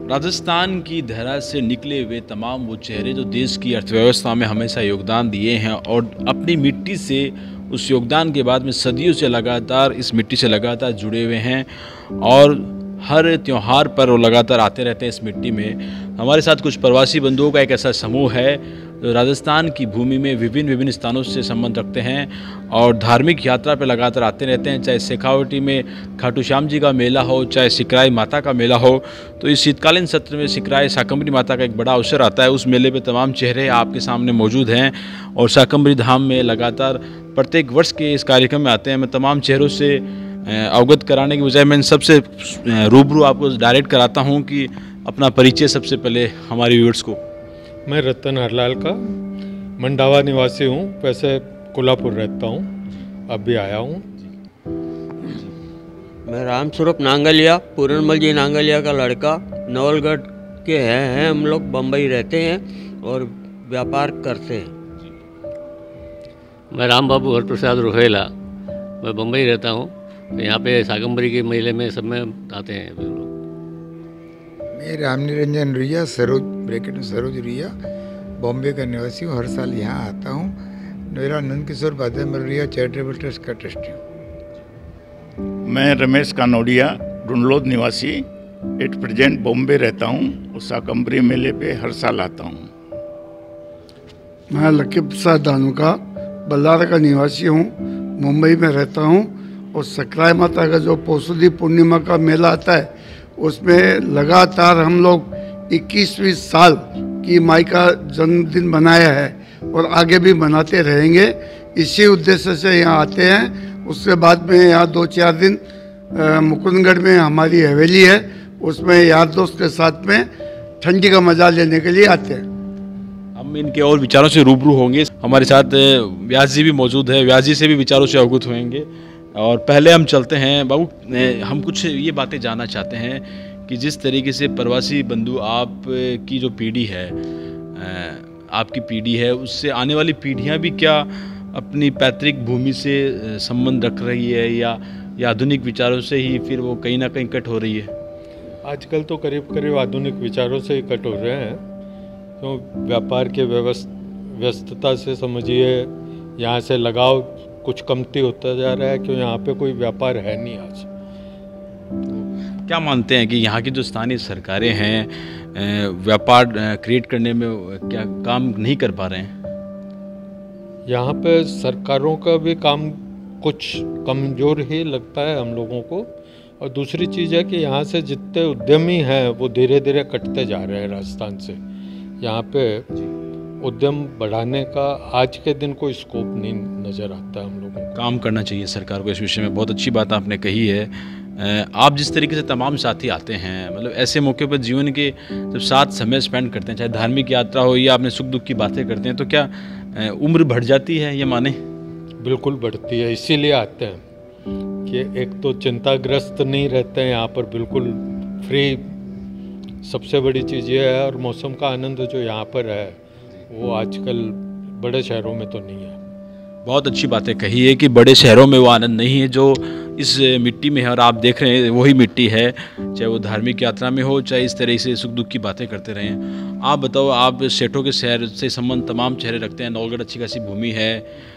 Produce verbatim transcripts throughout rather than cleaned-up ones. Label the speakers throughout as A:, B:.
A: राजस्थान की धरा से निकले हुए तमाम वो चेहरे जो देश की अर्थव्यवस्था में हमेशा योगदान दिए हैं और अपनी मिट्टी से उस योगदान के बाद में सदियों से लगातार इस मिट्टी से लगातार जुड़े हुए हैं और हर त्यौहार पर वो लगातार आते रहते हैं इस मिट्टी में। हमारे साथ कुछ प्रवासी बंधुओं का एक ऐसा समूह है जो राजस्थान की भूमि में विभिन्न विभिन्न स्थानों से संबंध रखते हैं और धार्मिक यात्रा पर लगातार आते रहते हैं। चाहे शेखावटी में खाटू श्याम जी का मेला हो, चाहे सिकराई माता का मेला हो, तो इस शीतकालीन सत्र में सिकराई शाकंभरी माता का एक बड़ा अवसर आता है। उस मेले पे तमाम चेहरे आपके सामने मौजूद हैं और शाकंभरी धाम में लगातार प्रत्येक वर्ष के इस कार्यक्रम में आते हैं। मैं तमाम चेहरों से अवगत कराने की बजाय मैं सबसे रूबरू आपको डायरेक्ट कराता हूँ कि अपना परिचय सबसे पहले हमारे व्यूअर्स को।
B: मैं रतन हरलाल का मंडावा निवासी हूँ, वैसे कोल्हापुर रहता हूँ, अब भी आया हूँ।
C: मैं राम स्वरूप नांगलिया, पूरनमल जी नांगलिया का लड़का, नवलगढ़ के हैं हैं हम लोग, बम्बई रहते हैं और व्यापार करते हैं।
D: मैं राम बाबू हरप्रसाद रोहेला, मैं बम्बई रहता हूँ। यहाँ पे शाकंभरी के मेले में सब में आते हैं लोग।
E: मैं राम निरंजन रुइया, सरोज ब्रैकेट में सरोज रुइया, बॉम्बे का निवासी हूँ। हर साल यहाँ आता हूँ। मेरा नंद किशोर बादल रुइया चैरिटेबल ट्रस्ट का ट्रस्टी हूँ।
F: मैं रमेश कानोडिया, डुंडलोद निवासी, एट प्रेजेंट बॉम्बे रहता हूँ और शाकंभरी मेले पे हर साल आता हूँ।
G: मैं लकी प्रसाद धानुका, बल्लारा का निवासी हूँ, मुंबई में रहता हूँ और सकराई माता का जो पौषधी पूर्णिमा का मेला आता है उसमें लगातार हम लोग इक्कीसवीं साल की माई का जन्मदिन मनाया है और आगे भी मनाते रहेंगे। इसी उद्देश्य से यहाँ आते हैं। उसके बाद में यहाँ दो चार दिन मुकुंदगढ़ में हमारी हवेली है, उसमें यार दोस्त के साथ में ठंडी का मजा लेने के लिए आते हैं।
A: हम इनके और विचारों से रूबरू होंगे। हमारे साथ व्यास जी भी मौजूद है, व्यास जी से भी विचारों से अवगत होंगे। और पहले हम चलते हैं बाबू, हम कुछ ये बातें जानना चाहते हैं कि जिस तरीके से प्रवासी बंधु आप की जो पीढ़ी है, आपकी पीढ़ी है, उससे आने वाली पीढ़ियां भी क्या अपनी पैतृक भूमि से संबंध रख रही है या या आधुनिक विचारों से ही फिर वो कहीं ना कहीं कट हो रही है?
B: आजकल तो करीब करीब आधुनिक विचारों से ही कट हो रहे हैं। तो व्यापार के व्यस्त व्यस्तता से समझिए यहाँ से लगाव कुछ कमती होता जा रहा है, क्यों यहाँ पे कोई व्यापार है नहीं आज।
A: क्या मानते हैं कि यहाँ की जो स्थानीय सरकारें हैं व्यापार क्रिएट करने में क्या काम नहीं कर पा रहे हैं?
B: यहाँ पे सरकारों का भी काम कुछ कमज़ोर ही लगता है हम लोगों को। और दूसरी चीज़ है कि यहाँ से जितने उद्यमी हैं वो धीरे धीरे कटते जा रहे हैं राजस्थान से। यहाँ पे उद्यम बढ़ाने का आज के दिन कोई स्कोप नहीं नज़र आता है हम लोगों को।
A: काम करना चाहिए सरकार को इस विषय में। बहुत अच्छी बात आपने कही है। आप जिस तरीके से तमाम साथी आते हैं, मतलब ऐसे मौके पर जीवन के जब साथ समय स्पेंड करते हैं, चाहे धार्मिक यात्रा हो या अपने सुख दुख की बातें करते हैं, तो क्या उम्र बढ़ जाती है ये माने?
B: बिल्कुल बढ़ती है, इसीलिए आते हैं कि एक तो चिंताग्रस्त नहीं रहते हैं यहाँ पर, बिल्कुल फ्री। सबसे बड़ी चीज़ ये है, और मौसम का आनंद जो यहाँ पर है वो आजकल बड़े शहरों में तो नहीं है।
A: बहुत अच्छी बातें कही है कि बड़े शहरों में वो आनंद नहीं है जो इस मिट्टी में है, और आप देख रहे हैं वही मिट्टी है, चाहे वो धार्मिक यात्रा में हो, चाहे इस तरह से सुख दुख की बातें करते रहें। आप बताओ, आप सेठों के शहर से संबंध तमाम चेहरे रखते हैं, नवलगढ़ अच्छी खासी भूमि है,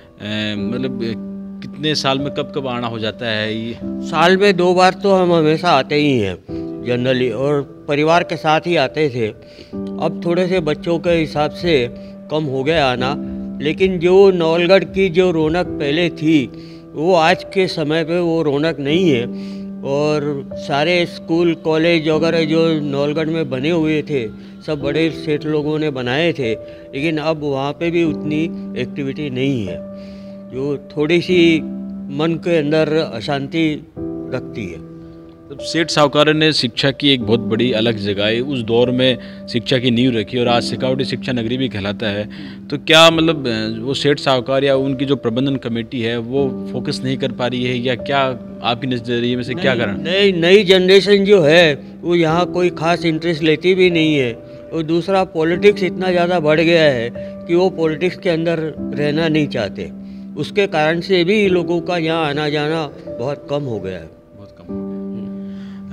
A: मतलब कितने साल में कब कब आना हो जाता है ये?
C: साल में दो बार तो हम हमेशा आते ही हैं जनरली, और परिवार के साथ ही आते थे। अब थोड़े से बच्चों के हिसाब से कम हो गया आना, लेकिन जो नवलगढ़ की जो रौनक पहले थी वो आज के समय पे वो रौनक नहीं है। और सारे स्कूल कॉलेज वगैरह जो नवलगढ़ में बने हुए थे सब बड़े सेठ लोगों ने बनाए थे, लेकिन अब वहाँ पे भी उतनी एक्टिविटी नहीं है, जो थोड़ी सी मन के अंदर अशांति रखती है।
A: तब सेठ साहूकार ने शिक्षा की एक बहुत बड़ी अलग जगह है, उस दौर में शिक्षा की नींव रखी और आज शेखावटी शिक्षा नगरी भी कहलाता है। तो क्या मतलब वो सेठ साहूकार या उनकी जो प्रबंधन कमेटी है वो फोकस नहीं कर पा रही है, या क्या आपकी नज़रिए में से क्या कारण?
C: नई नई जनरेशन जो है वो यहाँ कोई खास इंटरेस्ट लेती भी नहीं है, और दूसरा पॉलिटिक्स इतना ज़्यादा बढ़ गया है कि वो पॉलिटिक्स के अंदर रहना नहीं चाहते। उसके कारण से भी लोगों का यहाँ आना जाना बहुत कम हो गया है।
A: बहुत कम।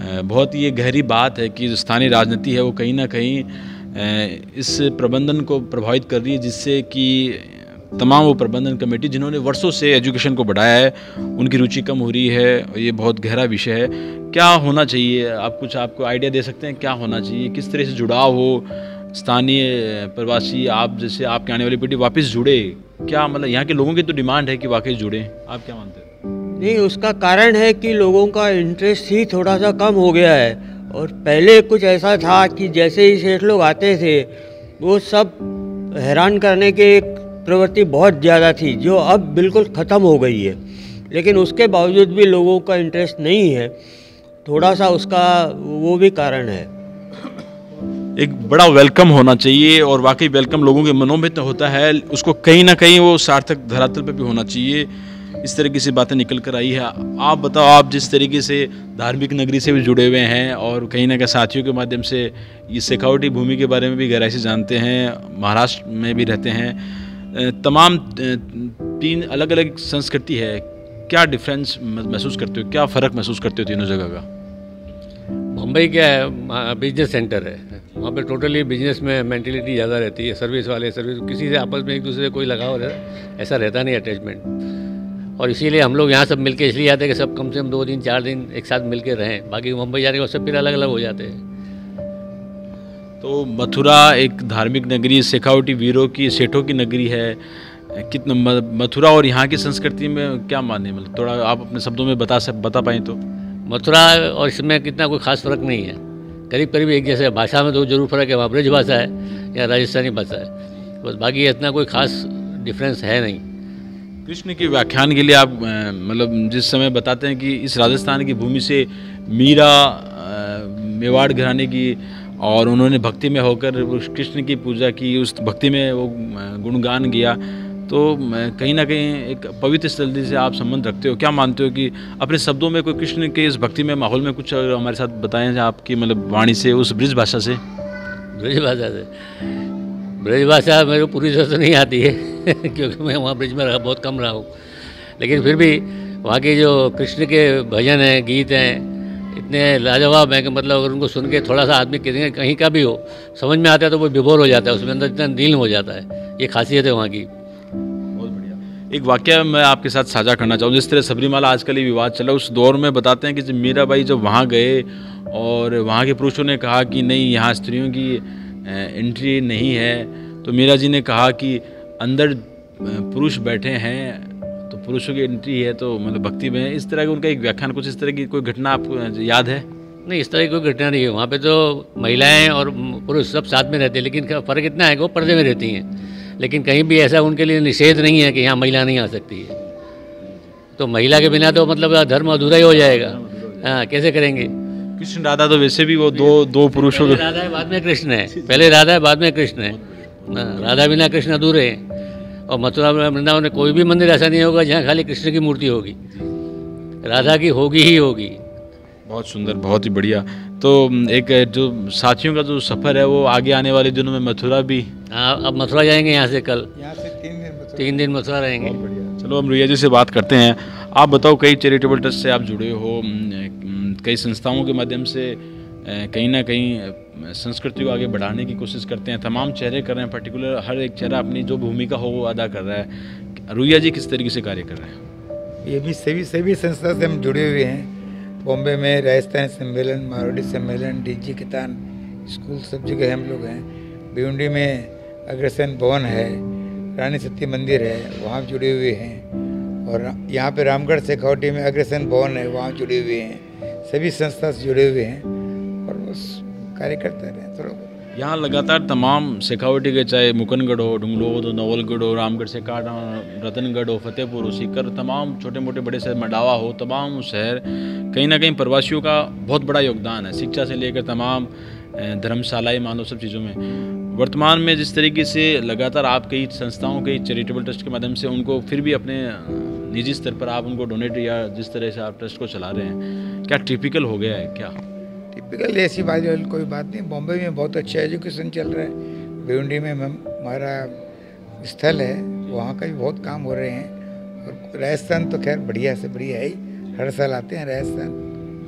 A: बहुत ही ये गहरी बात है कि जो स्थानीय राजनीति है वो कहीं ना कहीं इस प्रबंधन को प्रभावित कर रही है, जिससे कि तमाम वो प्रबंधन कमेटी जिन्होंने वर्षों से एजुकेशन को बढ़ाया है उनकी रुचि कम हो रही है। और ये बहुत गहरा विषय है। क्या होना चाहिए, आप कुछ आपको आइडिया दे सकते हैं क्या होना चाहिए, किस तरह से जुड़ाव हो, स्थानीय प्रवासी आप जैसे आपके आने वाली पीढ़ी वापस जुड़े, क्या मतलब यहाँ के लोगों की तो डिमांड है कि वाकई जुड़े, आप क्या मानते हैं?
C: नहीं, उसका कारण है कि लोगों का इंटरेस्ट ही थोड़ा सा कम हो गया है। और पहले कुछ ऐसा था कि जैसे ही सेठ लोग आते थे वो सब हैरान करने की एक प्रवृत्ति बहुत ज़्यादा थी, जो अब बिल्कुल ख़त्म हो गई है। लेकिन उसके बावजूद भी लोगों का इंटरेस्ट नहीं है, थोड़ा सा उसका वो भी कारण है।
A: एक बड़ा वेलकम होना चाहिए और वाकई वेलकम लोगों के मनों में तो होता है, उसको कहीं ना कहीं वो सार्थक धरातल पे भी होना चाहिए। इस तरीके से बातें निकल कर आई है। आप बताओ, आप जिस तरीके से धार्मिक नगरी से भी जुड़े हुए हैं और कहीं ना कहीं साथियों के माध्यम से ये शेखावटी भूमि के बारे में भी गहराई से जानते हैं, महाराष्ट्र में भी रहते हैं, तमाम तीन अलग अलग संस्कृति है, क्या डिफरेंस महसूस करते हो, क्या फ़र्क महसूस करते हो तीनों जगह का?
D: मुंबई क्या है, बिजनेस सेंटर है, वहाँ पे टोटली बिजनेस में मेंटेलिटी ज़्यादा रहती है। सर्विस वाले सर्विस, किसी से आपस में एक दूसरे से कोई लगाव रहता ऐसा रहता नहीं अटैचमेंट। और इसीलिए हम लोग यहाँ सब मिलके इसलिए आते हैं कि सब कम से कम दो दिन चार दिन एक साथ मिलके रहें। बाकी मुंबई जाने के बाद सब फिर अलग अलग हो जाते हैं।
A: तो मथुरा एक धार्मिक नगरी, शेखावटी वीरों की, सेठों की नगरी है। कितना मथुरा और यहाँ की संस्कृति में क्या माने, मतलब थोड़ा आप अपने शब्दों में बता सक बता पाएँ तो?
D: मथुरा और इसमें कितना कोई खास फ़र्क नहीं है, करीब करीब एक जैसे। भाषा में तो जरूर फ़र्क है, वहाँ ब्रज भाषा है या राजस्थानी भाषा है, बस बाकी इतना कोई खास डिफरेंस है नहीं।
A: कृष्ण के व्याख्यान के लिए आप मतलब जिस समय बताते हैं कि इस राजस्थान की भूमि से मीरा मेवाड़ घराने की, और उन्होंने भक्ति में होकर कृष्ण की पूजा की, उस भक्ति में वो गुणगान किया, तो कहीं ना कहीं एक पवित्र स्थल से आप संबंध रखते हो। क्या मानते हो कि अपने शब्दों में कोई कृष्ण के इस भक्ति में माहौल में कुछ हमारे साथ बताएं आपकी मतलब वाणी से, उस ब्रिज भाषा से?
D: ब्रिज भाषा से ब्रिज भाषा मेरे को पूरी तरह से नहीं आती है क्योंकि मैं वहाँ ब्रिज में रहा बहुत कम रहा हूँ, लेकिन फिर भी वहाँ के जो कृष्ण के भजन हैं, गीत हैं, इतने लाजवाब हैं कि मतलब अगर उनको सुन के थोड़ा सा आदमी किसी कहीं का भी हो समझ में आता है तो वो विभोर हो जाता है, उसमें अंदर इतना लीन हो जाता है। ये खासियत है वहाँ की।
A: बहुत बढ़िया। एक वाकया मैं आपके साथ साझा करना चाहूँ। जिस तरह सबरीमाला आजकल ये विवाद चला, उस दौर में बताते हैं कि जब मीराबाई जब वहाँ गए और वहाँ के पुरुषों ने कहा कि नहीं यहाँ स्त्रियों की एंट्री नहीं है, तो मीरा जी ने कहा कि अंदर पुरुष बैठे हैं तो पुरुषों की एंट्री है, तो मतलब भक्ति में। इस तरह का उनका एक व्याख्यान, कुछ इस तरह की कोई घटना आपको याद है?
D: नहीं, इस तरह की कोई घटना नहीं है। वहाँ पे तो महिलाएं और पुरुष सब साथ में रहते हैं, लेकिन फ़र्क इतना है कि वो पर्दे में रहती हैं, लेकिन कहीं भी ऐसा उनके लिए निषेध नहीं है कि यहाँ महिला नहीं आ सकती है। तो महिला के बिना तो मतलब धर्म अधूरा ही हो जाएगा। हाँ, कैसे करेंगे?
A: कृष्ण राधा तो वैसे भी वो दो दो पुरुषों के,
D: राधा है बाद में कृष्ण है, पहले राधा है बाद में कृष्ण है। राधा बिना कृष्ण अधूरे हैं। और मथुरा वृंदावन में कोई भी मंदिर ऐसा नहीं होगा जहाँ खाली कृष्ण की मूर्ति होगी, राधा की होगी ही होगी।
A: बहुत सुंदर, बहुत ही बढ़िया। तो एक जो साथियों का जो सफ़र है वो आगे आने वाले दिनों में मथुरा भी।
D: हाँ, अब मथुरा जाएंगे यहाँ से कल,
E: यहाँ से तीन दिन मथुरा
D: तीन दिन मथुरा रहेंगे।
A: चलो हम रुइया जी से बात करते हैं। आप बताओ, कई चैरिटेबल ट्रस्ट से आप जुड़े हो, कई संस्थाओं के माध्यम से कहीं ना कहीं संस्कृति को आगे बढ़ाने की कोशिश करते हैं, तमाम चेहरे कर रहे हैं, पर्टिकुलर हर एक चेहरा अपनी जो भूमिका हो वो अदा कर रहा है। रुइया जी किस तरीके से कार्य कर रहे हैं?
E: ये भी सभी सभी संस्था से हम जुड़े हुए हैं। बॉम्बे में राजस्थानी सम्मेलन, मारवाड़ी सम्मेलन, डीजी कितान स्कूल, सब जगह हम लोग हैं। भिवंडी में अग्रसेन भवन है, रानी सती मंदिर है, वहाँ जुड़े हुए हैं। और यहाँ पे रामगढ़ शेखावटी में अग्रसेन भवन है, वहाँ जुड़े हुए हैं। सभी संस्था से जुड़े हुए हैं और बस कार्य करते रहे थोड़ा बहुत।
A: यहाँ लगातार तमाम शेखावटी के, चाहे मुकनगढ़ हो, डुंगलोद हो, नवलगढ़ हो, रामगढ़ से काट, रतनगढ़ हो, फतेहपुर हो, सीकर, तमाम छोटे मोटे बड़े शहर, मडावा हो, तमाम शहर कहीं ना कहीं प्रवासियों का बहुत बड़ा योगदान है, शिक्षा से लेकर तमाम धर्मशालाएँ मान लो, सब चीज़ों में। वर्तमान में जिस तरीके से लगातार आप कई संस्थाओं, कई चैरिटेबल ट्रस्ट के माध्यम से उनको फिर भी अपने निजी स्तर पर आप उनको डोनेट या जिस तरह से आप ट्रस्ट को चला रहे हैं, क्या टिपिकल हो गया है क्या?
E: टिपिकल ऐसी बात कोई बात नहीं। बॉम्बे में बहुत अच्छा एजुकेशन चल रहा है। भिवंडी में हमारा स्थल है, वहाँ का भी बहुत काम हो रहे हैं। और राजस्थान तो खैर बढ़िया से बढ़िया है ही, हर साल आते हैं राजस्थान।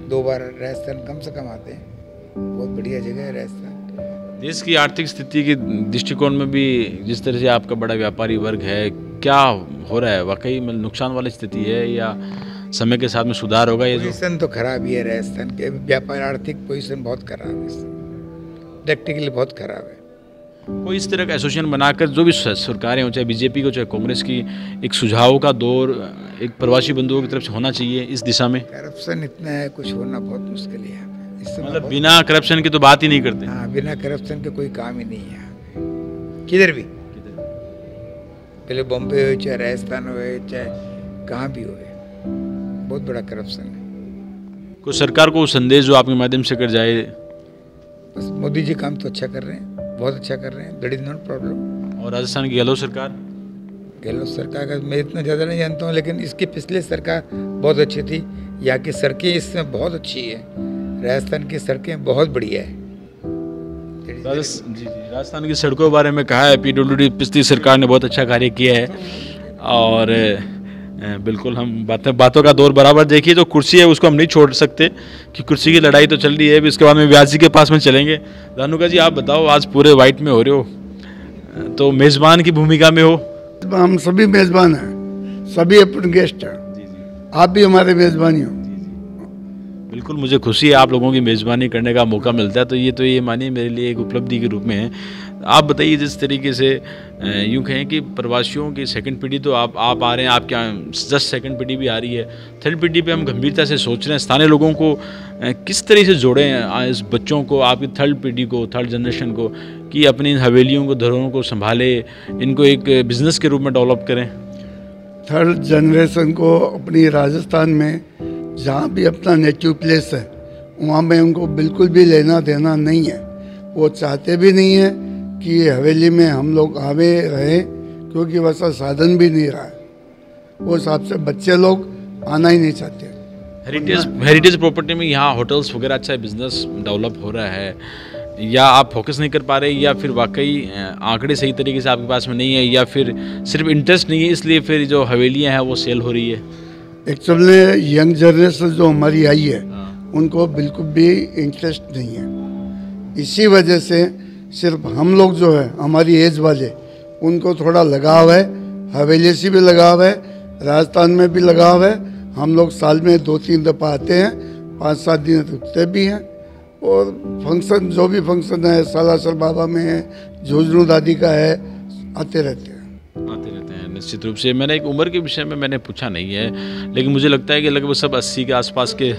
E: दो बार राजस्थान कम से कम आते हैं। बहुत बढ़िया जगह है राजस्थान।
A: देश की आर्थिक स्थिति के दृष्टिकोण में भी जिस तरह से आपका बड़ा व्यापारी वर्ग है, क्या हो रहा है? वाकई में नुकसान वाली स्थिति है या समय के साथ में सुधार होगा? ये जो
E: पोजीशन तो खराब ही है राजस्थान के, व्यापार आर्थिक पोजीशन बहुत खराब है, प्रैक्टिकली बहुत खराब है।
A: कोई इस तरह का एसोसिएशन बनाकर जो भी सरकारें हो, चाहे बीजेपी को चाहे कांग्रेस की, एक सुझाव का दौर एक प्रवासी बंधुओं की तरफ से होना चाहिए इस दिशा में।
E: करप्शन इतना है, कुछ होना बहुत मुश्किल है।
A: मतलब बिना करप्शन की तो बात ही नहीं करते।
E: हाँ, बिना करप्शन के कोई काम ही नहीं है किधर भी, पहले बॉम्बे हो चाहे राजस्थान हो चाहे कहाँ भी हो, बहुत बड़ा करप्शन है।
A: कोई सरकार को संदेश जो आपके माध्यम से कर जाए?
E: बस मोदी जी काम तो अच्छा कर रहे हैं, बहुत अच्छा कर रहे हैं, दैट इज नॉट प्रॉब्लम।
A: और राजस्थान की गहलोत सरकार?
E: गहलोत सरकार का मैं इतना ज़्यादा नहीं जानता हूँ, लेकिन इसकी पिछली सरकार बहुत अच्छी थी। यहाँ की सड़कें इसमें बहुत अच्छी है, राजस्थान की सड़कें बहुत बढ़िया है।
A: राजस्थान जी जी राजस्थान की सड़कों के बारे में कहा है, पीडब्ल्यूडी पिछली सरकार ने बहुत अच्छा कार्य किया है। और बिल्कुल हम बातें बातों का दौर बराबर देखिए, तो कुर्सी है उसको हम नहीं छोड़ सकते कि कुर्सी की लड़ाई तो चल रही है। अभी इसके बाद में व्यास जी के पास में चलेंगे। धानुका जी, आप बताओ, आज पूरे वाइट में हो रहे हो, तो मेज़बान की भूमिका में हो।
G: हम सभी मेज़बान हैं, सभी अपने गेस्ट हैं, आप भी हमारे मेज़बानी हो।
A: बिल्कुल, मुझे खुशी है आप लोगों की मेज़बानी करने का मौका मिलता है, तो ये तो ये मानिए मेरे लिए एक उपलब्धि के रूप में है। आप बताइए, जिस तरीके से यूँ कहें कि प्रवासियों की सेकंड पीढ़ी तो आप आप आ रहे हैं, आपके यहाँ जस्ट सेकंड पीढ़ी भी आ रही है, थर्ड पीढ़ी पे हम गंभीरता से सोच रहे हैं स्थानीय लोगों को किस तरह से जोड़ें, इस बच्चों को, आपकी थर्ड पीढ़ी को, थर्ड जनरेशन को, कि अपनी हवेलियों को, धरोहरों को संभाले, इनको एक बिज़नेस के रूप में डेवलप करें।
G: थर्ड जनरेशन को अपनी राजस्थान में जहाँ भी अपना नेटिव प्लेस है वहाँ में उनको बिल्कुल भी लेना देना नहीं है। वो चाहते भी नहीं है कि हवेली में हम लोग आवे रहें, क्योंकि वैसा साधन भी नहीं रहा है। वो हिसाब से बच्चे लोग आना ही नहीं चाहते।
A: हेरिटेज हेरिटेज प्रॉपर्टी में यहाँ होटल्स वगैरह अच्छा बिजनेस डेवलप हो रहा है, या आप फोकस नहीं कर पा रहे, या फिर वाकई आंकड़े सही तरीके से आपके पास में नहीं है, या फिर सिर्फ इंटरेस्ट नहीं है इसलिए फिर जो हवेलियाँ हैं वो सेल हो रही है?
G: एक्चुअली यंग जनरेशन जो हमारी आई है उनको बिल्कुल भी इंटरेस्ट नहीं है। इसी वजह से सिर्फ हम लोग जो है, हमारी एज वाले, उनको थोड़ा लगाव है, हवेली से भी लगाव है, राजस्थान में भी लगाव है। हम लोग साल में दो तीन दफ़ा आते हैं, पाँच सात दिन रुकते भी हैं, और फंक्शन जो भी फंक्शन है, सालासर बाबा में है, झुंझुनू दादी का है, आते रहते हैं
A: आते रहते हैं निश्चित रूप से। मैंने एक उम्र के विषय में मैंने पूछा नहीं है, लेकिन मुझे लगता है कि लगभग सब अस्सी के आसपास के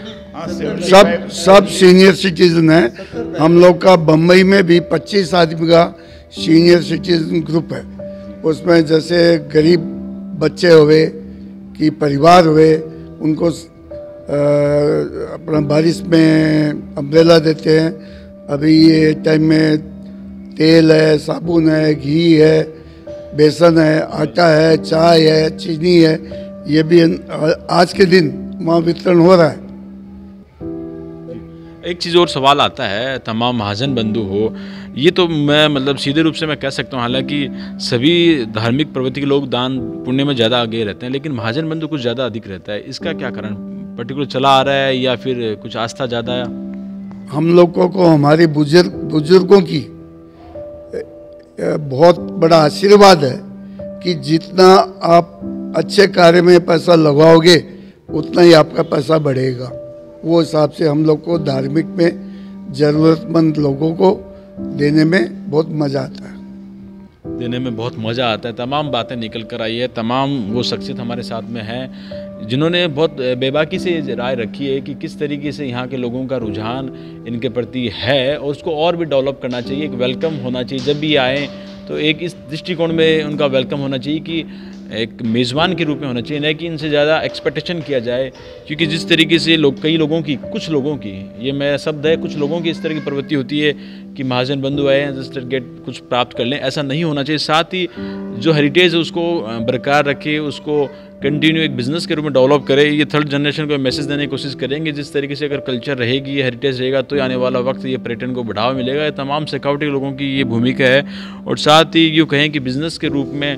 G: सब सब सीनियर सिटीजन हैं। हम लोग का बम्बई में भी पच्चीस आदमी का सीनियर सिटीजन ग्रुप है। उसमें जैसे गरीब बच्चे हुए कि परिवार हुए, उनको आ, अपना बारिश में अम्ब्रेला देते हैं। अभी ये टाइम में तेल है, साबुन है, घी है, बेसन है, आटा है, चाय है, चीनी है, ये भी आज के दिन वहाँ वितरण हो रहा है।
A: एक चीज़ और सवाल आता है, तमाम महाजन बंधु हो, ये तो मैं मतलब सीधे रूप से मैं कह सकता हूँ, हालांकि सभी धार्मिक प्रवृत्ति के लोग दान पुण्य में ज़्यादा आगे रहते हैं, लेकिन महाजन बंधु कुछ ज़्यादा अधिक रहता है। इसका क्या कारण पर्टिकुलर चला आ रहा है, या फिर कुछ आस्था ज़्यादा है?
G: हम लोगों को हमारे बुजुर्ग बुजुर्गों की बहुत बड़ा आशीर्वाद है कि जितना आप अच्छे कार्य में पैसा लगाओगे उतना ही आपका पैसा बढ़ेगा। वो हिसाब से हम लोग को धार्मिक में ज़रूरतमंद लोगों को देने में बहुत मज़ा आता है
A: देने में बहुत मज़ा आता है। तमाम बातें निकल कर आई है, तमाम वो शख्सियत हमारे साथ में है जिन्होंने बहुत बेबाकी से राय रखी है कि किस तरीके से यहाँ के लोगों का रुझान इनके प्रति है, और उसको और भी डेवलप करना चाहिए। एक वेलकम होना चाहिए, जब भी आएँ तो एक इस दृष्टिकोण में उनका वेलकम होना चाहिए कि एक मेज़बान के रूप में होना चाहिए, न कि इनसे ज़्यादा एक्सपेक्टेशन किया जाए। क्योंकि जिस तरीके से लोग, कई लोगों की, कुछ लोगों की, ये मेरा शब्द है, कुछ लोगों की इस तरह की प्रवृत्ति होती है कि महाजन बंधु आए हैं जस्ट गेट कुछ प्राप्त कर लें, ऐसा नहीं होना चाहिए। साथ ही जो हेरिटेज है उसको बरकरार रखे, उसको कंटिन्यू एक बिज़नेस के रूप में डेवलप करे। ये थर्ड जनरेशन को मैसेज देने की कोशिश करेंगे, जिस तरीके से अगर कल्चर रहेगी, ये हेरिटेज रहेगा, तो आने वाला वक्त ये पर्यटन को बढ़ावा मिलेगा। ये तमाम सिक्योरिटी लोगों की ये भूमिका है। और साथ ही यूँ कहें कि बिज़नेस के रूप में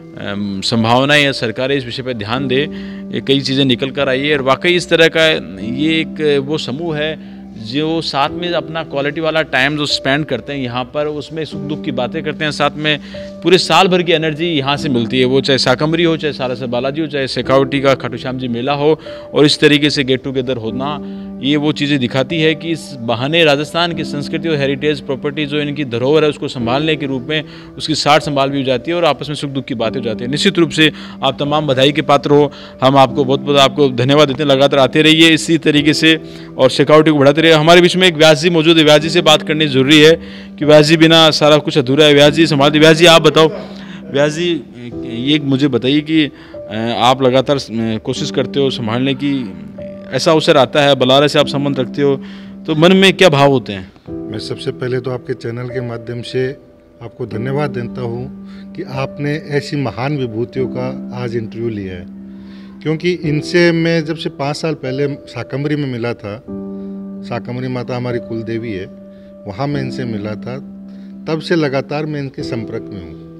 A: संभावनाएं या सरकारें इस विषय पर ध्यान दे, ये कई चीज़ें निकल कर आई है। और वाकई इस तरह का ये एक वो समूह है जो साथ में अपना क्वालिटी वाला टाइम जो स्पेंड करते हैं यहाँ पर, उसमें सुख दुख की बातें करते हैं, साथ में पूरे साल भर की एनर्जी यहाँ से मिलती है। वो चाहे शाकंभरी हो, चाहे सालासर बालाजी हो, चाहे शेखावटी का खाटू श्याम जी मेला हो, और इस तरीके से गेट टुगेदर होना, ये वो चीज़ें दिखाती है कि इस बहाने राजस्थान की संस्कृति और हेरिटेज प्रॉपर्टी जो इनकी धरोहर है उसको संभालने के रूप में उसकी सार संभाल भी हो जाती है और आपस में सुख दुख की बातें हो जाती है। निश्चित रूप से आप तमाम बधाई के पात्र हो, हम आपको बहुत बहुत आपको धन्यवाद देते हैं। लगातार आते रहिए इसी तरीके से और शेखावटी को बढ़ाते रहिए। हमारे बीच में एक व्यास जी मौजूद है, व्यास जी से बात करनी जरूरी है कि व्यास जी बिना सारा कुछ अधूरा है। व्यास जी संभाल व्यास जी आप बताओ। व्यास जी ये मुझे बताइए कि आप लगातार कोशिश करते हो संभालने की, ऐसा अवसर आता है, बलारा से आप संबंध रखते हो, तो मन में क्या भाव होते हैं?
H: मैं सबसे पहले तो आपके चैनल के माध्यम से आपको धन्यवाद देता हूँ कि आपने ऐसी महान विभूतियों का आज इंटरव्यू लिया है, क्योंकि इनसे मैं जब से पाँच साल पहले शाकंभरी में मिला था, शाकंभरी माता हमारी कुल देवी है, वहाँ मैं इनसे मिला था, तब से लगातार मैं इनके संपर्क में हूँ।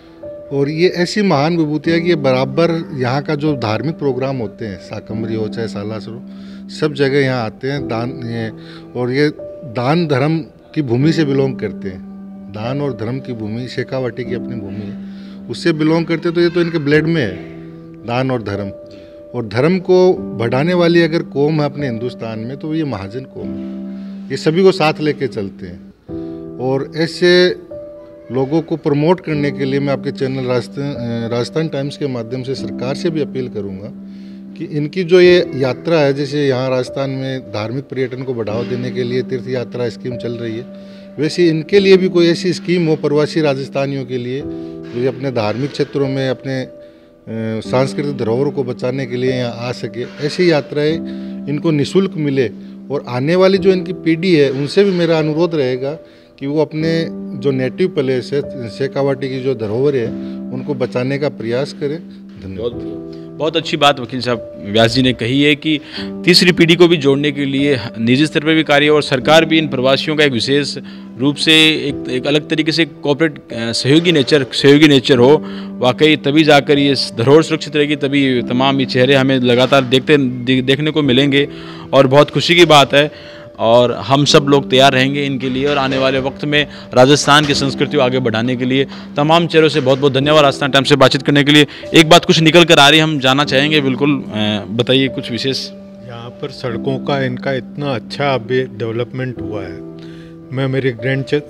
H: और ये ऐसी महान विभूति है कि ये बराबर यहाँ का जो धार्मिक प्रोग्राम होते हैं, शाकंभरी हो चाहे सालासर हो, सब जगह यहाँ आते हैं दान ये, और ये दान धर्म की भूमि से बिलोंग करते हैं। दान और धर्म की भूमि शेखावटी की अपनी भूमि है, उससे बिलोंग करते, तो ये तो इनके ब्लड में है, दान और धर्म। और धर्म को बढ़ाने वाली अगर कौम है अपने हिंदुस्तान में तो ये महाजन कौम है, ये सभी को साथ लेके चलते हैं। और ऐसे लोगों को प्रमोट करने के लिए मैं आपके चैनल राजस्थान राजस्थान टाइम्स के माध्यम से सरकार से भी अपील करूंगा कि इनकी जो ये यात्रा है, जैसे यहाँ राजस्थान में धार्मिक पर्यटन को बढ़ावा देने के लिए तीर्थ यात्रा स्कीम चल रही है, वैसे इनके लिए भी कोई ऐसी स्कीम हो प्रवासी राजस्थानियों के लिए जो अपने धार्मिक क्षेत्रों में अपने सांस्कृतिक धरोहर को बचाने के लिए यहाँ आ सके। ऐसी यात्राएँ इनको निःशुल्क मिले, और आने वाली जो इनकी पीढ़ी है उनसे भी मेरा अनुरोध रहेगा कि वो अपने जो नेटिव प्लेस है शेखावटी की जो धरोहर है उनको बचाने का प्रयास करें। धन्यवाद।
A: बहुत अच्छी बात वकील साहब व्यास जी ने कही है कि तीसरी पीढ़ी को भी जोड़ने के लिए निजी स्तर पर भी कार्य, और सरकार भी इन प्रवासियों का एक विशेष रूप से एक, एक अलग तरीके से कॉर्पोरेट सहयोगी नेचर सहयोगी नेचर हो। वाकई तभी जाकर ये धरोहर सुरक्षित रहेगी, तभी तमाम ये चेहरे हमें लगातार देखते देखने को मिलेंगे, और बहुत खुशी की बात है। और हम सब लोग तैयार रहेंगे इनके लिए, और आने वाले वक्त में राजस्थान की संस्कृति को आगे बढ़ाने के लिए। तमाम चेहरों से बहुत बहुत धन्यवाद राजस्थान टाइम्स से बातचीत करने के लिए। एक बात कुछ निकल कर आ रही है, हम जानना चाहेंगे, बिल्कुल बताइए कुछ विशेष।
B: यहाँ पर सड़कों का इनका इतना अच्छा अभी डेवलपमेंट हुआ है। मैं मेरी ग्रैंड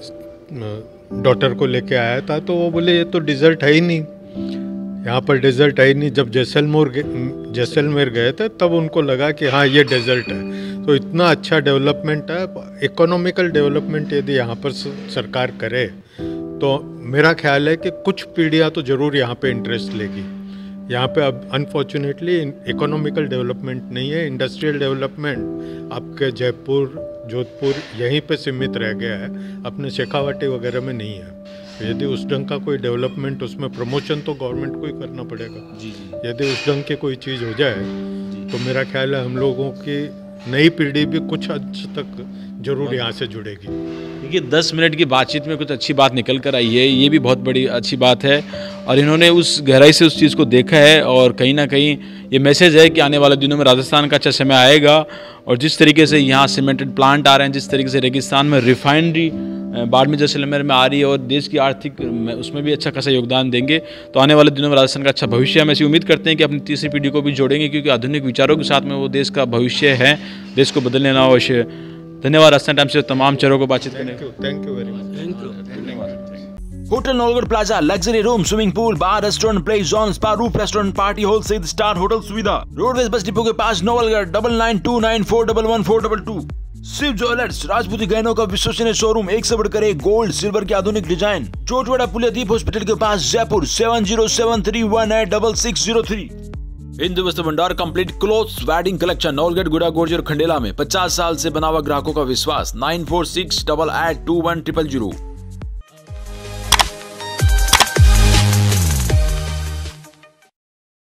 B: डॉटर को लेके आया था तो वो बोले ये तो डिज़र्ट है ही नहीं, यहाँ पर डेजर्ट है ही नहीं। जब जैसलमेर जैसलमेर गए थे तब उनको लगा कि हाँ ये डेजर्ट है। तो इतना अच्छा डेवलपमेंट है, इकोनॉमिकल डेवलपमेंट यदि यहाँ पर सरकार करे तो मेरा ख्याल है कि कुछ पीढ़ियाँ तो ज़रूर यहाँ पे इंटरेस्ट लेगी। यहाँ पे अब अनफॉर्चुनेटली इकोनॉमिकल डेवलपमेंट नहीं है, इंडस्ट्रियल डेवलपमेंट आपके जयपुर जोधपुर यहीं पे सीमित रह गया है, अपने शेखावटी वगैरह में नहीं है। यदि उस ढंग का कोई डेवलपमेंट, उसमें प्रमोशन तो गवर्नमेंट को ही करना पड़ेगा। जी जी। यदि उस ढंग की कोई चीज़ हो जाए तो मेरा ख्याल है हम लोगों की नई पीढ़ी भी कुछ हद तक जरूर यहाँ से जुड़ेगी।
A: देखिए दस मिनट की बातचीत में कुछ अच्छी बात निकल कर आई है, ये भी बहुत बड़ी अच्छी बात है, और इन्होंने उस गहराई से उस चीज़ को देखा है, और कहीं ना कहीं ये मैसेज है कि आने वाले दिनों में राजस्थान का अच्छा समय आएगा। और जिस तरीके से यहाँ सीमेंटेड प्लांट आ रहे हैं, जिस तरीके से रेगिस्तान में रिफाइनरी बाड़मेर जैसलमेर में आ रही है, और देश की आर्थिक उसमें भी अच्छा खासा योगदान देंगे, तो आने वाले दिनों में राजस्थान का अच्छा भविष्य है। हम ऐसी उम्मीद करते हैं कि अपनी तीसरी पीढ़ी को भी जोड़ेंगे, क्योंकि आधुनिक विचारों के साथ में वो देश का भविष्य है, देश को बदलने ना अवश्य। धन्यवाद राजस्थान टाइम्स से तमाम चेहरों को बातचीत करने के लिए।
B: Thank you very much.
A: Thank you. धन्यवाद।
I: Hotel Nawalgarh plaza luxury room swimming pool bar restaurant play zone spa roof restaurant party hall सहित स्टार होटल सुविधा रोडवेज बस डिपो के पास Nawalgarh double nine two nine four double one four double two. Shiv jewellers राजपूती गहनों का विश्वसनीय showroom, एक से बढ़कर एक गोल्ड सिल्वर के आधुनिक डिजाइन, चोटवाड़ा पुलियादीप हॉस्पिटल के पास Jaipur seven zero seven three one eight double six zero three. Hindu Vastra Bhandar complete clothes wedding collection Nawalgarh Guda Gorji और खंडेला में पचास साल से बना हुआ ग्राहकों का विश्वास। Nine four six double eight two one triple zero.